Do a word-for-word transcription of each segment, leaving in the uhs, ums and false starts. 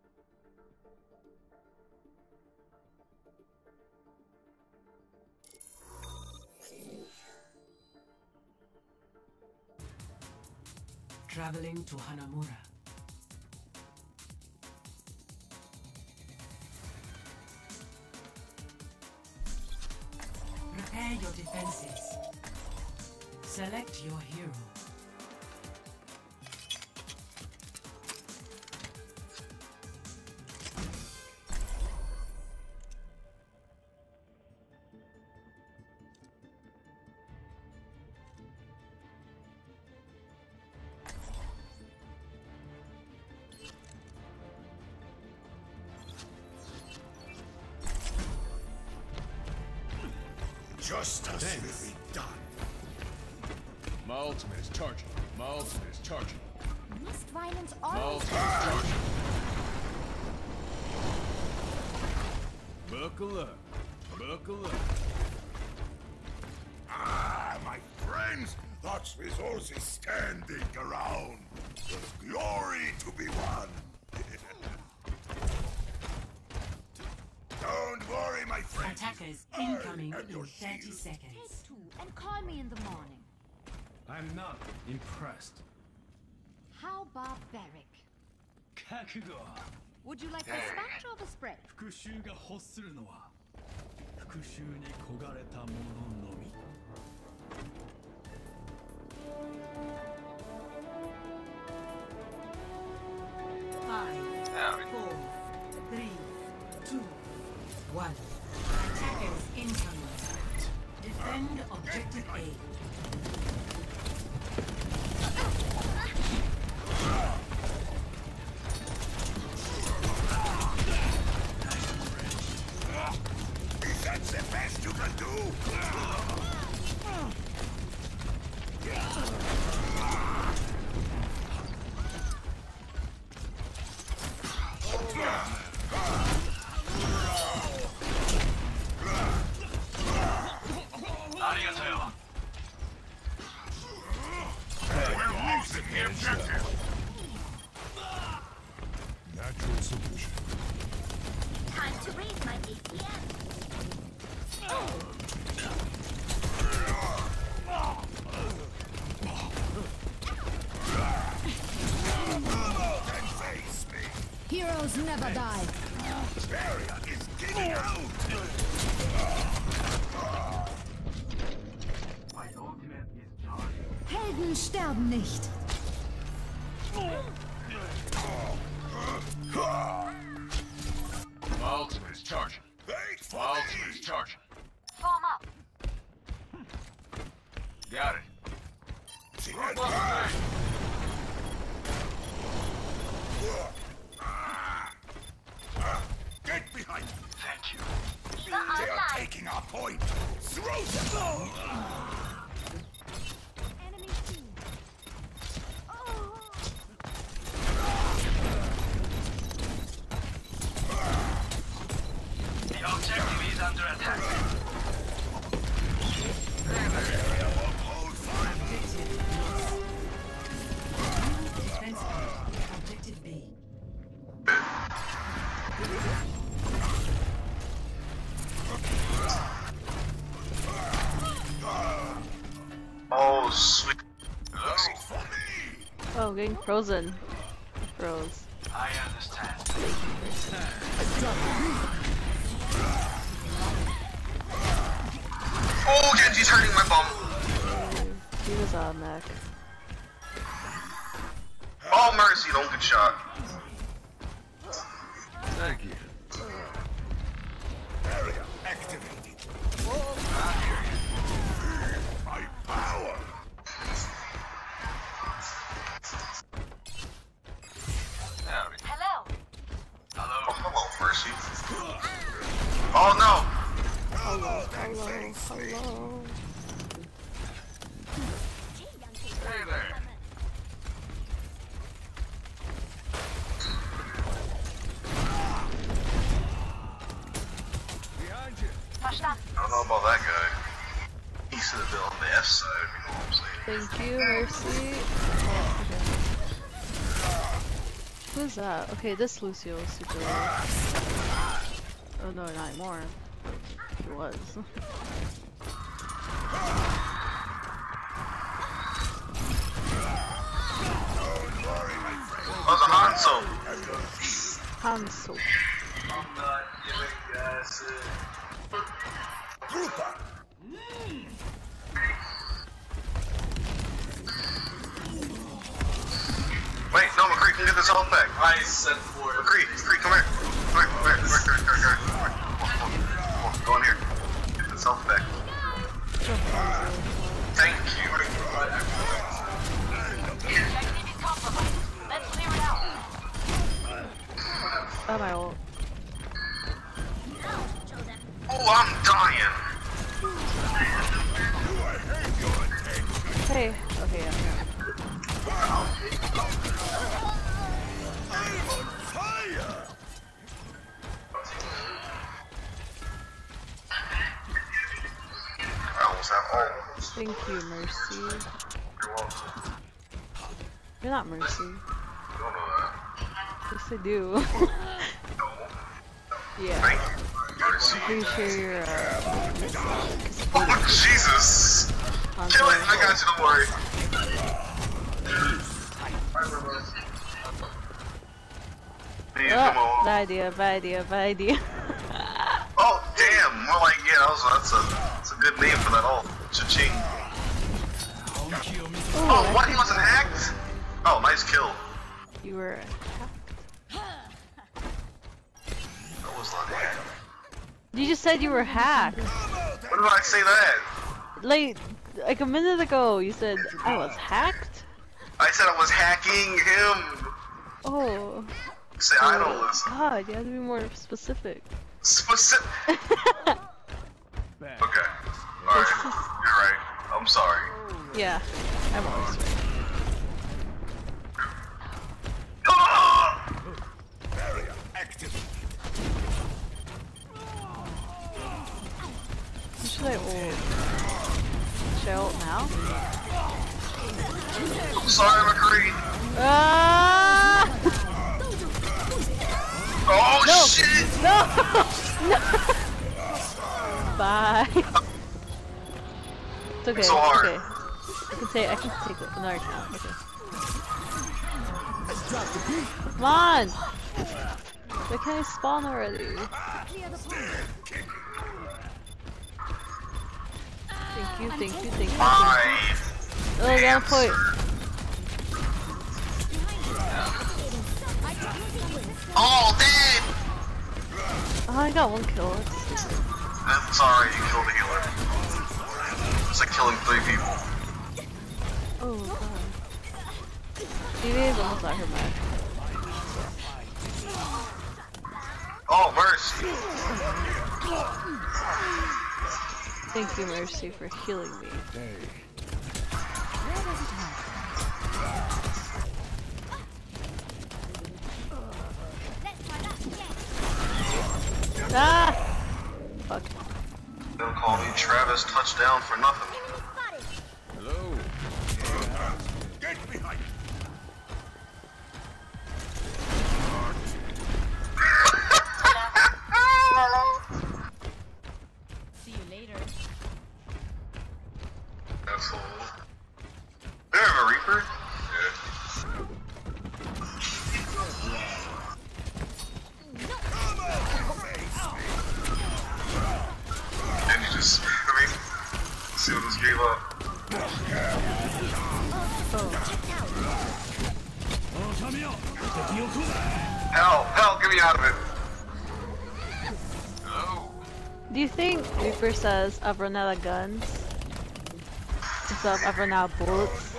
Traveling to Hanamura. Prepare your defenses. Select your hero. Justice will be done. My ultimate is charging. My ultimate is charging. Must violence My all? ultimate is charging. Buckle up. Buckle up. Ah, my friends, that's resources standing around. There's glory to be won. Don't worry, my friend. Attackers incoming I am in your thirty shield. seconds. Take two and call me in the morning. I'm not impressed. How barbaric. 覚悟 Would you like the sponge or the spray? 復讐が欲するのは復讐に焦がれた者のみ Five, four, three, two, one. Attackers incoming. Defend objective A. Is that the best you can do? We're losing the objective. Natural solution. Time to raise my A P M. Then face me. Heroes never die. Barrier is giving out. Helden sterben nicht. My ultimate is charging. Wait for My ultimate me. is charging. Form up. Got it. The Robust enemy- blade. Ah. Ah. Get behind me. Thank you. They are taking our point. Throw them. Enemy team. Oh. The objective is under attack. Hold fire. Defense A. Objective B. Oh, sweet. Wait for me. Oh, getting frozen. Froze. I understand. Oh, Genji's hurting my bum. He was on mech. Oh, mercy, don't get shot. Thank you. Barrier activated. My power. Howdy. Hello. Hello. Oh, hello, Mercy. Oh, no. Hello, Hello, face me. hello. Hey there. Behind you. Verstanden. I don't know about that guy. He should have been on the F side, you know what I'm saying? Thank you, Mercy. Oh, Who's that? Okay, this Lucio is super low. Oh no, not anymore. He was. What's a Hanzo? Hanzo. Wait, no, McCree can get this health back. I said for McCree, McCree, come here. Come here, come here, come here, come here, come here, come here. Come on, come on, come on, go in here. Get this health back. Thank you. Let's clear it out. Oh my ult. Oh, I'm dying. Hey. Okay, yeah. I almost have all. Thank you, Mercy. You're welcome. You're not Mercy. You don't know that. Yes, I do. Yeah. Thank you. Mercy. I'm pretty sure you're, uh... Oh, Jesus! Kill it! I got you, don't worry. Please, come Oh, on. bad idea, bad idea, bad idea. Oh, damn! More like, yeah, that was, that's, a, that's a good name for that ult. Cha-ching. Oh, what? He wasn't hacked? Oh, nice kill. You were... That was not hacked. You just said you were hacked. When did I say that? Like, like a minute ago, you said I was hacked? I said I was hacking him. Oh. Say I don't listen. God, you have to be more specific. Specific. Okay. Alright. You're right. I'm sorry. Yeah, I'm always right. Ah! Barrier active. Who should I ult? Should I ult now? I'm sorry, McCree. Ah! Oh, No. shit! No! No! Bye. It's okay. It's so hard. Okay. I can take. I can take another count. Okay. Come on! Why can't I spawn already? Clear the point. Thank you. Thank you. Thank you. Bye. Oh, I got a point. Oh, dead! Oh, I got one kill. That's stupid. I'm sorry, you killed the healer. It's like killing three people. Oh god. T V is almost at her match. Oh, mercy! Thank you, Mercy, for healing me. Ah! Fuck. They'll call me Travis Touchdown for nothing. Hello. Get behind. See you later. Asshole. Do you have a Reaper? Yeah. And you just, I mean, see what this gave up. Hell, hell, get me out of it. Hello. Do you think Reaper says I've run out of guns? Instead of I've run out of bullets?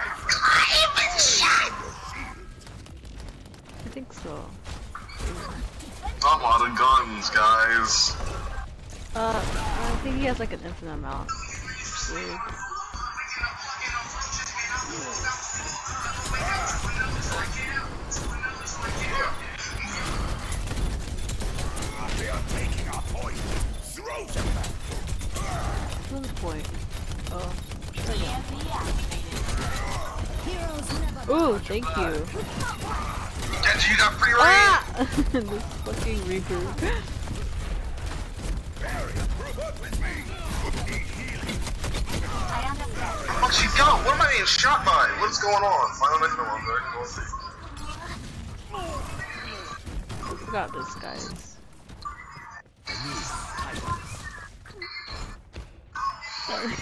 I think so. I'm out of guns, guys. Uh, I think he has like an infinite amount. It's weird. They are taking our point. Throw them back. What's the point? Oh. Heroes never Ooh, thank you. Damn Genji, you got free reign! Ah! This fucking Reaper. Where the fuck she go? What am I being shot by? What is going on? Final mission one, go see. I forgot this, guys. Sorry.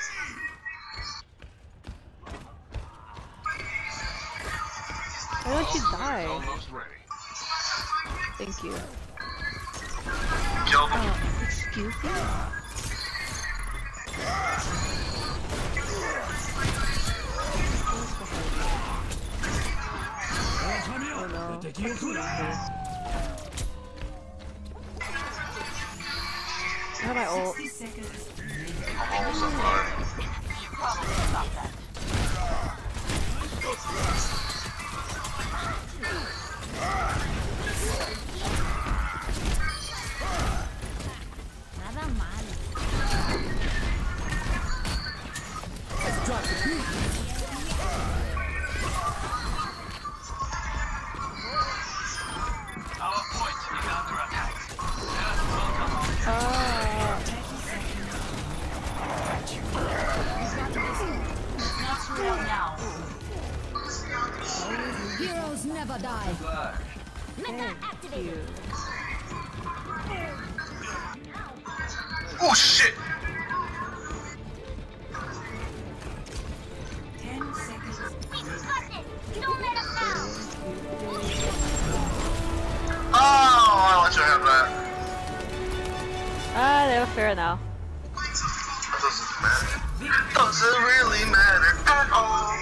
Why don't you die? Almost ready. Thank you. Killed him. Uh, excuse me? Oh no. I have my ult. sixty seconds. I'm almost at five. Nada mal. Ah. Not real now. Heroes never die. Meta activated. Oh shit! Ten seconds. Don't let us down. Oh, I'll let you have that. Ah, they were fair now. That doesn't matter. Doesn't really matter at all.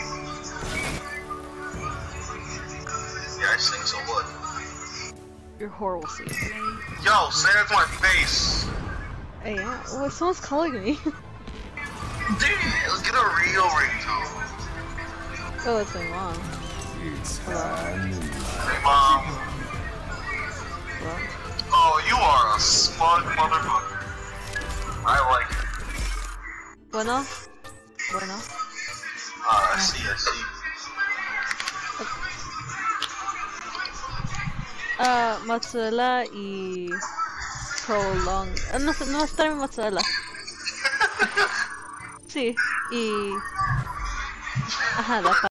Yeah, I sing, so what? Your whore will see. Yo, say that to my face. Hey, yeah. Oh, someone's calling me. Dude, let's get a real ringtone. Oh, it's my mom. Hello. Hey, mom. Hello. Oh, you are a smug motherfucker. I like it. Bueno. Bueno. Ah, I see, I see. Ah, mozzarella y prolong. Ah, no, no vas a traerme mozzarella. Sí, y... Ajá, la